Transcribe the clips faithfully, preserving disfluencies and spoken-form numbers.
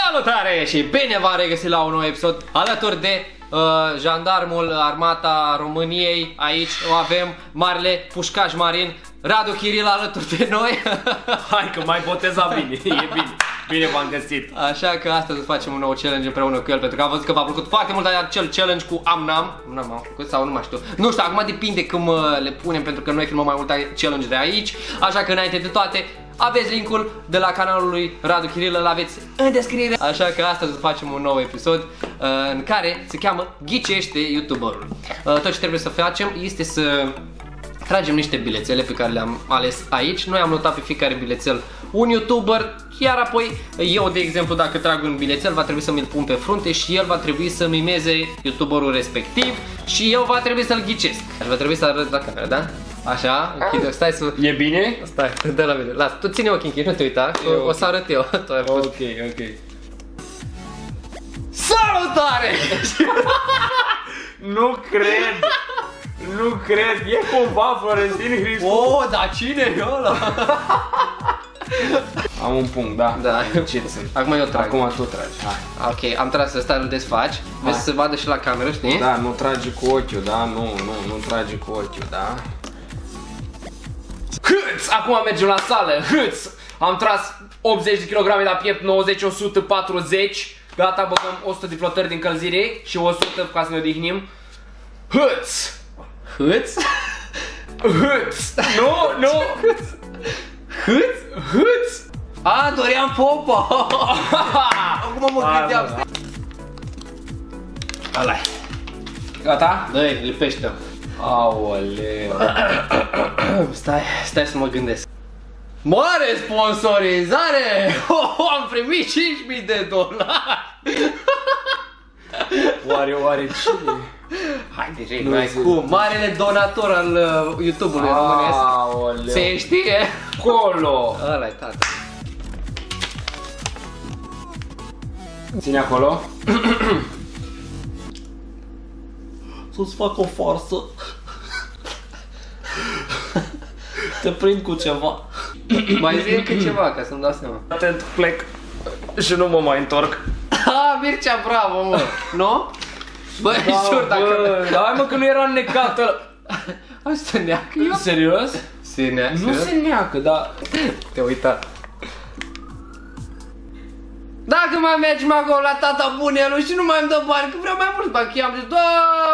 Salutare și bine v-am regăsit la un nou episod alături de uh, jandarmul Armata României. Aici o avem marele pușcaș marin Radu Chirila alături de noi. Hai că mai boteza bine, e bine, bine v-am găsit. Așa că astăzi facem un nou challenge împreună cu el, pentru că am văzut că v-a plăcut foarte mult acel challenge cu Amnam. Nu am făcut sau nu mai știu. Nu știu, acum depinde cum uh, le punem, pentru că noi filmăm mai multe challenge de aici. Așa că înainte de toate, aveți linkul de la canalul lui Radu Chirila, îl aveți în descriere. Așa că astăzi facem un nou episod uh, în care se cheamă Ghicește YouTuberul. Uh, tot ce trebuie să facem este să tragem niște bilețele pe care le-am ales aici. Noi am notat pe fiecare bilețel un YouTuber, iar apoi eu, de exemplu, dacă trag un bilețel, va trebui să mi-l pun pe frunte și el va trebui să mimeze YouTuberul respectiv și eu va trebui să-l ghicesc. Va trebui să arăt la camera, da? Așa, închide, stai să... E bine? Stai, dă la mine, lasă, tu ține ochii închiși, nu te uita, o, okay. o să arăt eu. Ok, ok. Salutare! Nu cred! Nu cred, e cumva Florentin Hriscu. Oh, dar cine e ăla? Am un punct, da. Da. Ce sunt? Acum eu trag. Acum tu tragi, hai. Ok, am tras ăsta, îl desfaci. Vezi să se vadă și la cameră, știi? Da, nu trage cu ochiul, da, nu, nu, nu trage cu ochiul, da. Hâț! Acum mergem la sală, hâț! Am tras optzeci de kilograme la piept, nouăzeci, o sută patruzeci. Gata, băgăm o sută de flotări de încălzire și o sută ca să ne odihnim. Hâț! Hâț? Hâț! Nu, nu! Hâț? Hâț! A, doream popa! Acum mă gândeam. Ăla-i. Gata? Dă-i, lipește-o. Aoleu! Stai, stai să mă gândesc. Mare sponsorizare! Oh, am primit cinci mii de dolari! Oare, oare cine? Hai, deja nu ai cum. Marele donator al uh, YouTube-ului românesc. Aoleu! Se știe? Acolo! Ăla-i, tata. Ține acolo. Să-ți fac o farsă. Te prind cu ceva. Mai zi încă ceva, ca să-mi dau seama. Atent, plec și nu mă mai întorc. Ha, Mircea, bravo, mă! Nu? Băi, Da, jur, dacă... bă, hai mă că nu era necat ăla. Hai să te neacă eu? Serios? Se neacă? Nu se neacă, dar... Te uita. Dacă mai mergem acolo la tata bunelu și nu mai îmi dă bani, că vreau mai mulți bani, că i-am zis, da...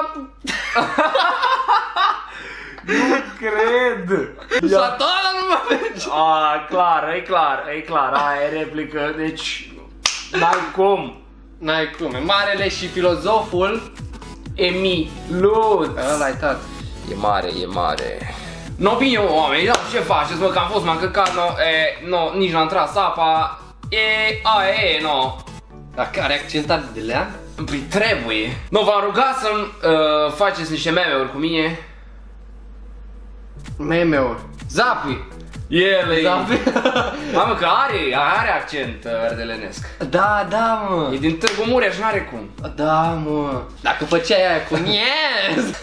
Nu cred! Satana nu mai merge! A, clar, e clar, e clar, aia e replică, deci... N-ai cum! N-ai cum, e marele și filozoful Emilut! ăla-i tata. E mare, e mare. Nu bine, oameni, da, ce faceți, mă, că am fost, m-am căcat, no, e, no, nici n-am tras apa, e, a, e, no. Dar care accentat de lea? Păi trebuie. Nu, v-am rugat să-mi uh, faceți niște meme-uri cu mine. Meme-uri. Zapui. Ele. Zapui. Mamă, că are, are accent uh, ardelenesc. Da, da, mă. E din Târgu Mureș, n-are cum. Da, mă. Dacă făceai aia cu yes!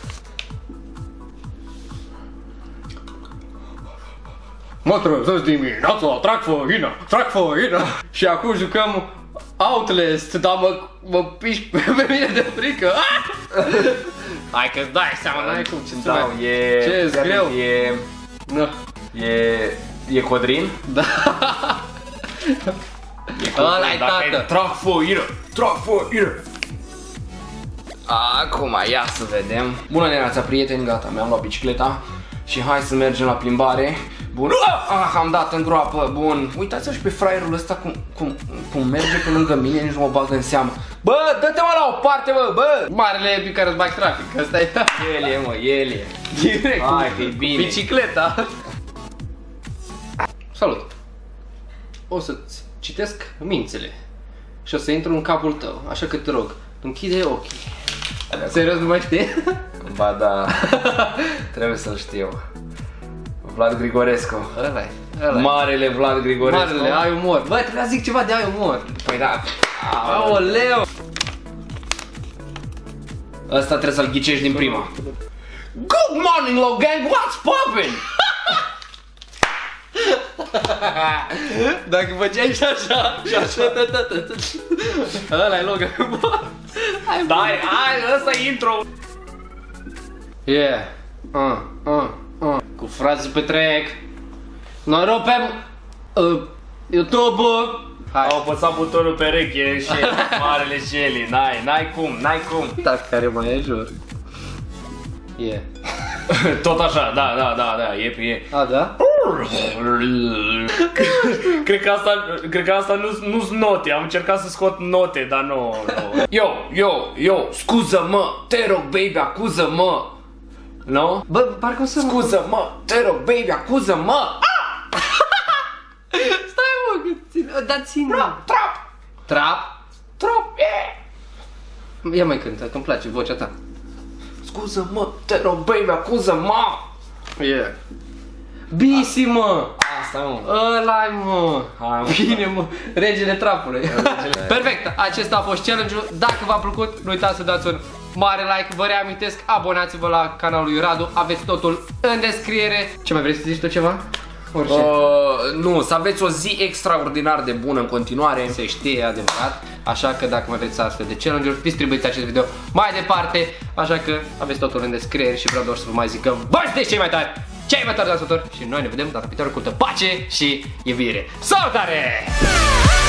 Mă trezesc dimineața, trag făină, trag făină. Și acum jucăm Outlast, dar mă, mă piși pe mine de frică. Hai că-ți dai seama, n-ai cum, ce-ți Da, mai... e... Ce-s greu? E... Nu. E... E Codrin? Da. Ăla-i tată. Trag făină, trag făină. Acum, ia să vedem. Bună dimineața, prieteni, gata, mi-am luat bicicleta. Și hai să mergem la plimbare. Bun, ah, am dat în groapă, bun. Uitați-vă și pe fraierul ăsta cum, cum, cum merge pe lângă mine, nici nu mă bagă în seamă. Bă, dă-te mă la o parte, bă, bă. Marele pe care îți bagi trafic, ăsta e. El e, mă, el e. Direct, hai cu, că e bine. cu bicicleta. Salut. O să-ți citesc mințele și o să intru în capul tău, așa că te rog, închide ochii. Serios, nu mai știi? Ba da, trebuie să-l știu. Vlad Grigorescu. Ăla-i, ăla-i. Marele Vlad Grigorescu. Marele, ai umor. Bă, trebuia să zic ceva de ai umor. Păi da. Aoleu. Ăsta trebuie să-l ghicești din prima. Good morning, Logan, what's poppin'? Dacă făceai și așa, și așa, ăla-i logă. Dai, hai, ăsta e intro. Yeah, uh, uh, uh. Cu frații pe trec. Noi rupem uh, YouTube-ul. Au apăsat butonul pereche și marele Shelly. N-ai, n-ai cum, n-ai cum. Dar care mai e jur. Yeah. Tot așa, da, da, da, da, e, e. A, da? Cred că asta, cred că asta nu nu sunt note, am încercat să scot note, dar nu, nu. Yo, yo, yo, scuză-mă, te rog, baby, acuză-mă. Nu? Bă, parcă o să... Scuză-mă, te rog, baby, acuză-mă. Stai mă, că ține, da ține. Trap, trap, Trap? trap, yeah. Ia mai cântă, că-mi place vocea ta. Scuză-mă, te rog, baby, acuză-mă. Yeah. Bisi, mă! Asta, mă. Ăla-i, mă! Hai, mă. Bine, mă! Regele trapului. Perfect! Acesta a fost challenge-ul. Dacă v-a plăcut, nu uitați să dați un mare like. Vă reamintesc, abonați-vă la canalul lui Radu. Aveți totul în descriere. Ce mai vrei să zici tu ceva? Orice. Uh, nu, să aveți o zi extraordinar de bună în continuare. Se știe, adevărat. Așa că dacă mai vreți astfel de challenge-uri, distribuiți acest video mai departe. Așa că aveți totul în descriere și vreau doar să vă mai zic că voi sunteți cei mai tari, cei mai tari dansatori și noi ne vedem data viitoare cu pace și iubire. Salutare!